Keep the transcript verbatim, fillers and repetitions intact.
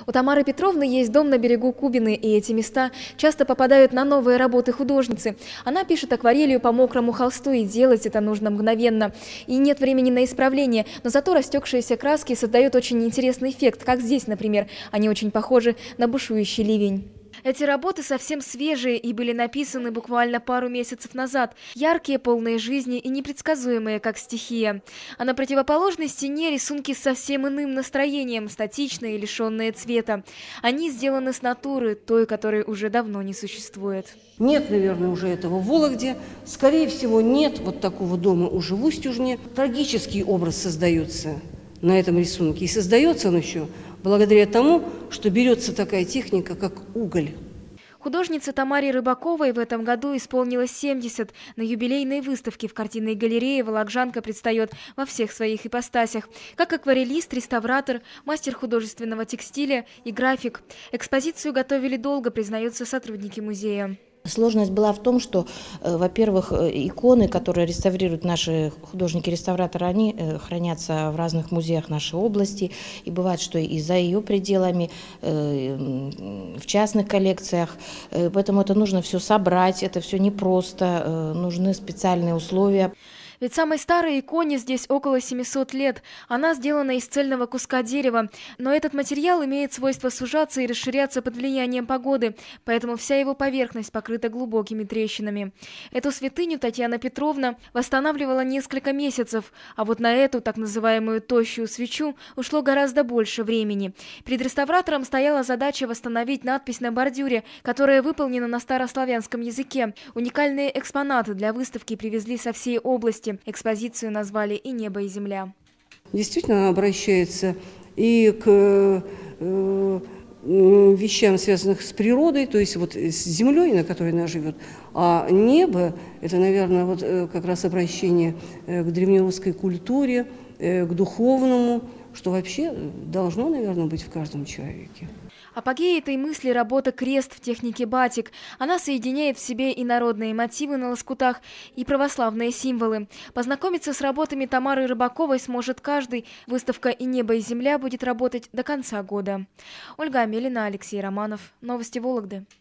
У Тамары Петровны есть дом на берегу Кубины, и эти места часто попадают на новые работы художницы. Она пишет акварелью по мокрому холсту, и делать это нужно мгновенно. И нет времени на исправление, но зато растекшиеся краски создают очень интересный эффект, как здесь, например. Они очень похожи на бушующий ливень. Эти работы совсем свежие и были написаны буквально пару месяцев назад. Яркие, полные жизни и непредсказуемые, как стихия. А на противоположной стене рисунки с совсем иным настроением, статичные, лишенные цвета. Они сделаны с натуры, той, которой уже давно не существует. Нет, наверное, уже этого в Вологде. Скорее всего, нет вот такого дома уже в Устюжне. Трагический образ создается на этом рисунке. И создается он еще благодаря тому, что берется такая техника, как уголь. Художнице Тамаре Рыбаковой в этом году исполнилось семьдесят. На юбилейной выставке в картинной галерее вологжанка предстает во всех своих ипостасях. Как акварелист, реставратор, мастер художественного текстиля и график. Экспозицию готовили долго, признаются сотрудники музея. Сложность была в том, что, во-первых, иконы, которые реставрируют наши художники-реставраторы, они хранятся в разных музеях нашей области. И бывает, что и за ее пределами, в частных коллекциях. Поэтому это нужно все собрать, это все непросто, нужны специальные условия. Ведь самой старой иконе здесь около семисот лет. Она сделана из цельного куска дерева. Но этот материал имеет свойство сужаться и расширяться под влиянием погоды, поэтому вся его поверхность покрыта глубокими трещинами. Эту святыню Татьяна Петровна восстанавливала несколько месяцев, а вот на эту так называемую тощую свечу ушло гораздо больше времени. Перед реставратором стояла задача восстановить надпись на бордюре, которая выполнена на старославянском языке. Уникальные экспонаты для выставки привезли со всей области. Экспозицию назвали «И небо, и земля». Действительно, она обращается и к э, вещам, связанных с природой, то есть вот с землей, на которой она живет. А небо – это, наверное, вот как раз обращение к древнерусской культуре, к духовному, что вообще должно, наверное, быть в каждом человеке. Апогей этой мысли – работа «Крест» в технике батик. Она соединяет в себе и народные мотивы на лоскутах, и православные символы. Познакомиться с работами Тамары Рыбаковой сможет каждый. Выставка «И небо, и земля» будет работать до конца года. Ольга Амелина, Алексей Романов. Новости Вологды.